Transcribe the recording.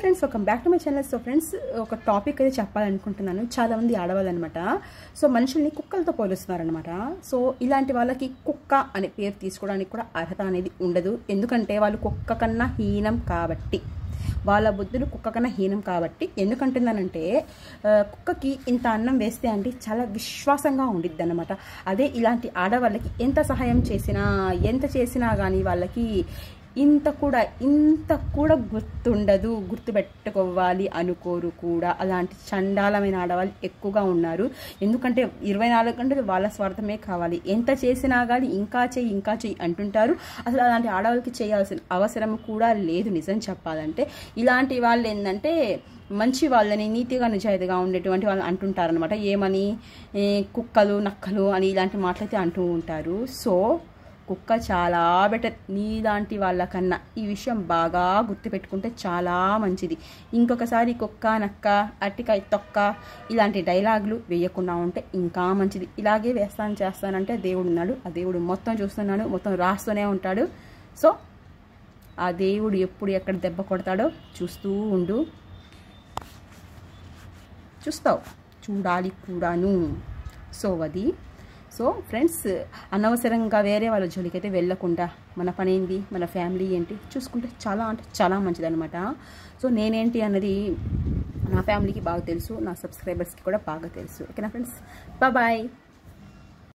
Friends, welcome back to my channel. So friends, ఒక topic అయితే చెప్పాలనుకుంటున్నాను. చాలామంది ఆడవాళ్ళనమాట సో మనుషుల్ని కుక్కలతో పోలుస్తున్నారనమాట. సో ఇలాంటి వాళ్ళకి కుక్క అనే పేరు తీసుకోవడానికి కూడా అర్హత అనేది ఉండదు. ఎందుకంటే వాళ్ళు కుక్క కన్నా హీనం కాబట్టి, వాళ్ళ బుద్ధులు కుక్క కన్నా హీనం కాబట్టి. ఎందుకంటున్నానంటే కుక్కకి ఇంత అన్నం వేస్తే అంటే చాలా విశ్వాసంగా ఉండిద్ది అనమాట. అదే ఇలాంటి ఆడవాళ్ళకి ఎంత సహాయం చేసినా ఎంత చేసినా కానీ వాళ్ళకి ఇంత కూడా గుర్తుండదు, గుర్తుపెట్టుకోవాలి అనుకోరు కూడా. అలాంటి చండాలమైన ఆడవాళ్ళు ఎక్కువగా ఉన్నారు. ఎందుకంటే 24 గంటలు వాళ్ళ స్వార్థమే కావాలి. ఎంత చేసినా కానీ ఇంకా చెయ్యి అంటుంటారు. అసలు అలాంటి ఆడవాళ్ళకి చేయాల్సిన అవసరం కూడా లేదు నిజం చెప్పాలంటే. ఇలాంటి వాళ్ళు ఏంటంటే మంచి వాళ్ళని, నీతిగా నిజాయితీగా ఉండేటువంటి వాళ్ళు అంటుంటారనమాట. ఏమని, కుక్కలు నక్కలు అని ఇలాంటి మాటలైతే అంటూ ఉంటారు. సో కుక్క చాలా బెటర్ నీలాంటి వాళ్ళకన్నా. ఈ విషయం బాగా గుర్తుపెట్టుకుంటే చాలా మంచిది. ఇంకొకసారి కుక్క నక్క అట్టికాయ తొక్క ఇలాంటి డైలాగులు వేయకుండా ఉంటే ఇంకా మంచిది. ఇలాగే చేస్తానంటే దేవుడు ఉన్నాడు. ఆ దేవుడు మొత్తం చూస్తున్నాడు, మొత్తం రాస్తూనే ఉంటాడు. సో ఆ దేవుడు ఎప్పుడు ఎక్కడ దెబ్బ కొడతాడో చూస్తూ ఉండు, చూస్తావు, చూడాలి కూడాను. సో అది. సో ఫ్రెండ్స్, అనవసరంగా వేరే వాళ్ళ జోలికైతే వెళ్ళకుండా మన పని ఏంటి, మన ఫ్యామిలీ ఏంటి చూసుకుంటే చాలా అంటే చాలా మంచిదన్నమాట. సో నేనేంటి అన్నది నా ఫ్యామిలీకి బాగా తెలుసు, నా సబ్స్క్రైబర్స్కి కూడా బాగా తెలుసు. ఓకేనా ఫ్రెండ్స్, బాయ్.